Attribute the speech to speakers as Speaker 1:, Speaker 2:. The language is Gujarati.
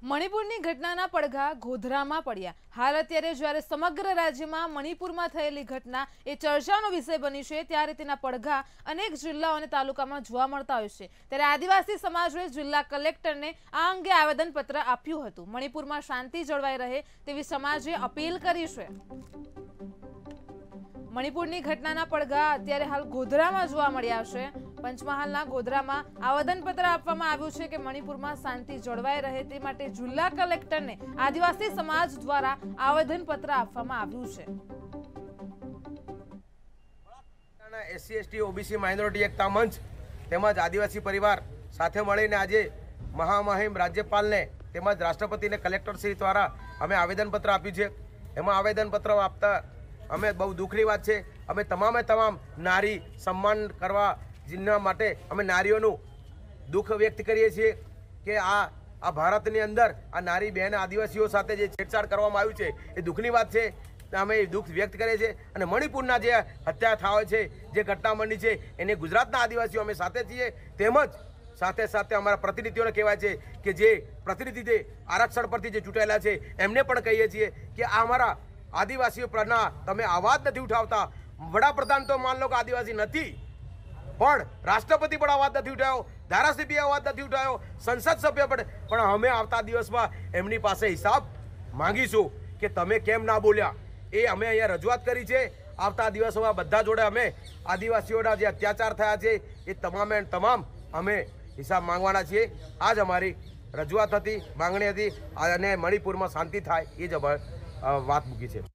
Speaker 1: મણિપુરની ઘટનાના પડઘા ગોધરામાં પડ્યા। હાલ અત્યારે જ્યારે સમગ્ર રાજ્યમાં મણિપુરમાં થયેલી ઘટના એ ચર્ચાનો વિષય બની છે, ત્યારે તેના પડઘા અનેક જિલ્લાઓ અને તાલુકામાં જોવા મળતા હોય છે। ત્યારે આદિવાસી સમાજે જિલ્લા કલેક્ટરને આ અંગે આવેદનપત્ર આપ્યું હતું। મણિપુરમાં શાંતિ જળવાઈ રહે તેવી સમાજે અપીલ કરી છે। મણિપુરની ઘટનાના પડઘા અત્યારે હાલ ગોધરામાં જોવા મળ્યા છે। પંચમહાલના ગોધરામાં આવેદનપત્ર આપવામાં આવ્યું છે કે મણિપુરમાં શાંતિ જળવાઈ રહે તે માટે જિલ્લા કલેક્ટરને આદિવાસી સમાજ દ્વારા આવેદનપત્ર આપવામાં આવ્યું છે।
Speaker 2: એસસી એસટી ઓબીસી માઇનોરિટી એકતા મંચ તેમજ આદિવાસી પરિવાર સાથે મળીને આજે મહામહિમ રાજ્યપાલને તેમજ રાષ્ટ્રપતિને કલેક્ટરશ્રી દ્વારા અમે આવેદનપત્ર આપ્યું છે। એમાં આવેદનપત્ર આપતા અમે બહુ દુઃખની વાત છે, અમે તમામે તમામ નારી સન્માન કરવા જેના માટે અમે નારીઓનું દુઃખ વ્યક્ત કરીએ છીએ કે આ ભારતની અંદર આ નારી બહેન આદિવાસીઓ સાથે જે છેડછાડ કરવામાં આવ્યું છે એ દુઃખની વાત છે। અમે દુઃખ વ્યક્ત કરીએ છીએ અને મણિપુરના જે હત્યા થાય છે, જે ઘટના બની છે એને ગુજરાતના આદિવાસીઓ અમે સાથે છીએ। તેમજ સાથે સાથે અમારા પ્રતિનિધિઓને કહેવાય છે કે જે પ્રતિનિધિ જે આરક્ષણ પરથી જે ચૂંટાયેલા છે એમને પણ કહીએ છીએ કે આ અમારા આદિવાસીઓ પરના તમે અવાજ નથી ઉઠાવતા। વડાપ્રધાન તો માન લો કે આદિવાસી નથી, પણ રાષ્ટ્રપતિ પણ અવાજ નથી ઉઠાવ્યો, ધારાસભ્ય અવાજ નથી ઉઠાવ્યો, સંસદ સભ્ય પણ અમે આવતા દિવસમાં એમની પાસે હિસાબ માંગીશું કે તમે કેમ ના બોલ્યા। એ અમે અહીંયા રજૂઆત કરી છે। આવતા દિવસોમાં બધા જોડે અમે આદિવાસીઓના જે અત્યાચાર થયા છે એ તમામે તમામ અમે હિસાબ માંગવાના છીએ। આ જ અમારી રજૂઆત હતી, માંગણી હતી અને મણિપુરમાં શાંતિ થાય એ જ અમે વાત મૂકી છે।